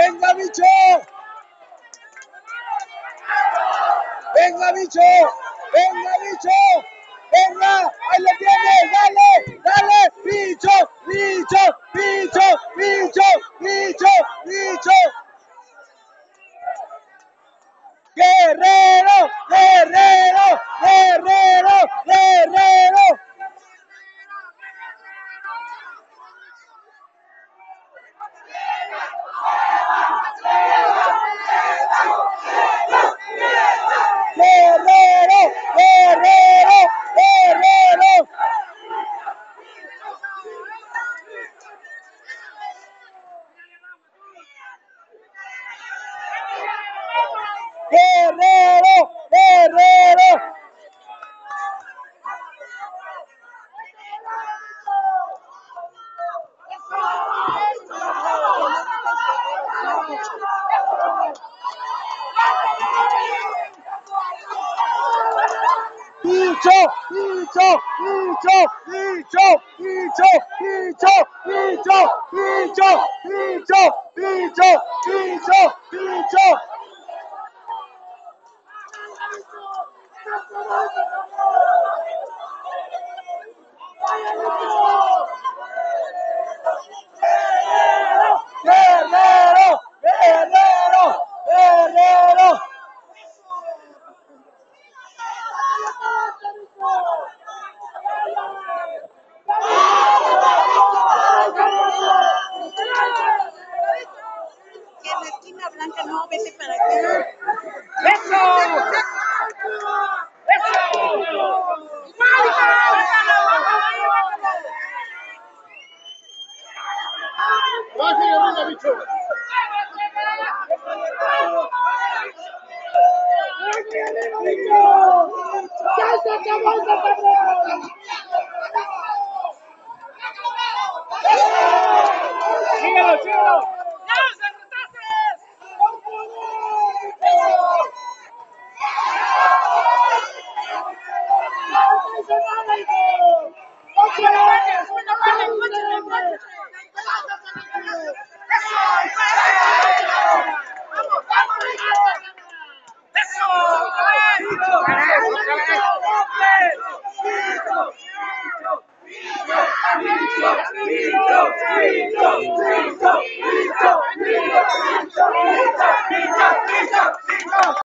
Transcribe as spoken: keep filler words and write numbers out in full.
venga bicho, venga bicho, venga bicho, venga, ahí lo tienes, dale, dale, bicho, bicho, bicho, bicho, bicho, bicho. Guerrero, guerrero, guerrero, guerrero. Guerrero, guerrero, guerrero. Guerrero, guerrero. Bicho, bicho, bicho, bicho, bicho, bicho, bicho, bicho, bicho, bicho, bicho, bicho. Guerrero, guerrero, guerrero. Que en la esquina blanca no, vete para acá. ¡Eso! ¡Síguelo, síguelo!